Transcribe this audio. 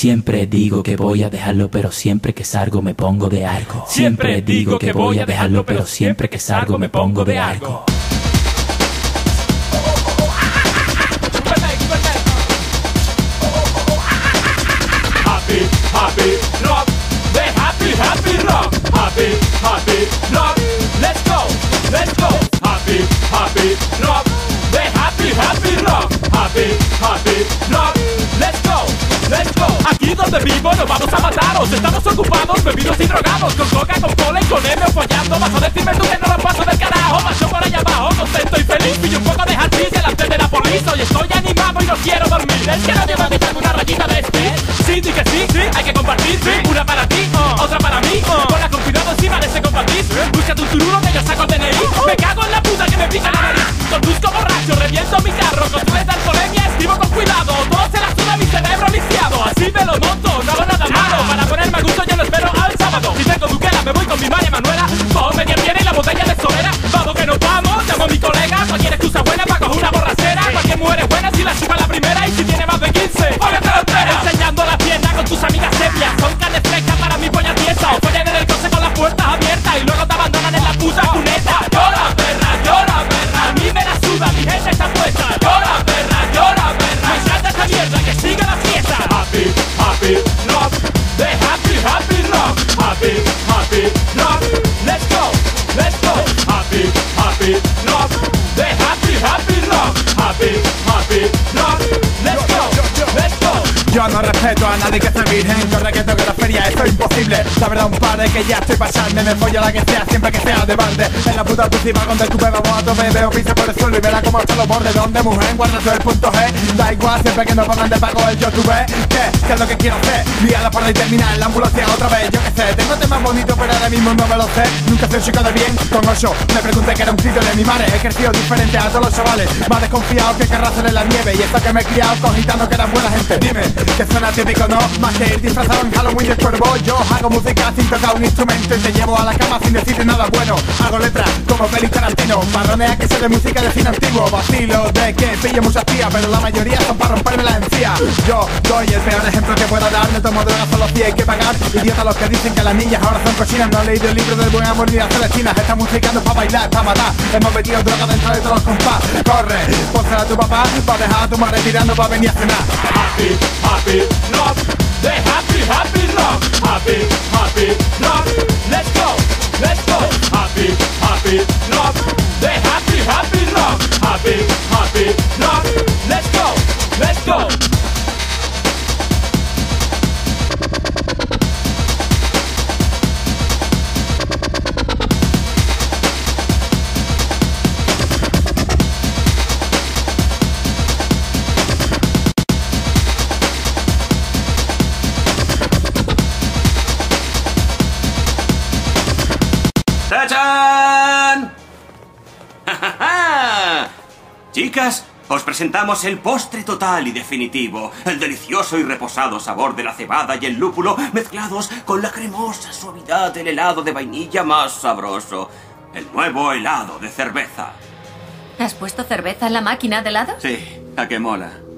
Siempre digo que voy a dejarlo, pero siempre que salgo me pongo de algo. Siempre digo que voy a dejarlo, pero siempre que salgo me pongo de algo. Happy, happy rock, the happy, happy rock. Happy, happy rock, let's go, let's go. Happy, happy rock, the happy, happy rock. Happy, happy rock, let's go, let's go. Aquí donde vivo nos vamos a mataros. Estamos ocupados, bebidos y drogados, con coca, con cola y con M o follando. Vas a decirme tú que no lo paso del carajo. Paso por allá abajo, contento y feliz. Y un poco de hardis delante de la policía. Hoy estoy animado y no quiero dormir. Es que nadie me ha dicho una rayita de speed. Sí, di que sí, sí, hay que compartir, sí. Una para ti, otra para mí, con la confianza encima de ese compartir. Busca tu tururo que yo saco el DNI. Me cago en la puta que me pica la nariz. Conduzco borracho, reviento mi carro. Construye de alcoholemia, escribo con cuidado. Todo se la suda mi cerebro lisiado. Así me lo monto, no hago nada malo. Para ponerme a gusto yo lo espero al sábado. Si tengo Duquela, me voy con mi María Manuela. Todo media tiene y la botella de solera. Vamos que nos vamos, llamo a mi colega. Cualquier excusa buena para coger una borrachera. Cualquier mujer es buena si la chupa la primera. Y si tiene más de 15, póngate la entera. Enseñando la pierna con tus amigas sepias. Son carne fresca para mi polla tiesa. O follen en el coche con las puertas abiertas. Y luego te abandonan en la puta cuneta. Llora perra, a mí me la suda, mi gente está puesta. Llora perra, me encanta esta mierda, que siga la fiesta. Happy, happy rock, the happy, happy rock. Happy, happy rock, let's go, let's go. Happy, happy rock, the happy, happy rock. Happy, happy rock, let's go, let's go. Yo no respeto a nadie que esté virgen. Yo requieto que la feria esto es imposible. La verdad un par es que ya estoy pasando. Me follo la que sea, siempre que sea de balde. En la puta pussy va donde tuve, vamos a tope. Veo pisa por el suelo y verá como hasta los bordes. Donde mujer, guarda todo el punto G. Da igual siempre que nos pongan de pago el YouTube. ¿Qué es lo que quiero hacer? Liada para y terminar la ambulancia otra vez. Yo qué sé, tengo temas bonitos pero ahora mismo no me lo sé. Nunca soy un chico de bien, con 8 me pregunté que era un crío de mi madre. He crecido diferente a todos los chavales. Más desconfiado que carrazos en la nieve. Y esto que me he criado con gitanos que eran buena gente. Dime, que suena típico, ¿no? Más que ir disfrazado en Halloween de cuervo. Yo hago música sin tocar un instrumento y te llevo a la cama sin decirte nada bueno. Hago letras como Félix Tarantino. Marronea que sé de música de cine antiguo. Vacilo de que pillo muchas tías, pero la mayoría son para romperme la encía. Yo doy el peor ejemplo que pueda dar. Me tomo drogas solo si hay que pagar. Idiota los que dicen que las niñas ahora son cochinas. No han leído el libro del buen amor ni las celestinas. Están musicando para bailar, para matar. Hemos metido droga dentro de todos los compás. Corre, pónsela a tu papá, para dejar a tu madre tirando para venir a cenar. Happy, happy rock, the happy, happy rock. Happy, happy rock, let's go, let's go. Happy, happy rock, the happy, happy rock. Happy, happy rock, let's go, let's go. ¡Tachán! Chicas, os presentamos el postre total y definitivo. El delicioso y reposado sabor de la cebada y el lúpulo mezclados con la cremosa suavidad del helado de vainilla más sabroso. El nuevo helado de cerveza. ¿Has puesto cerveza en la máquina de helado? Sí, ¿a qué mola?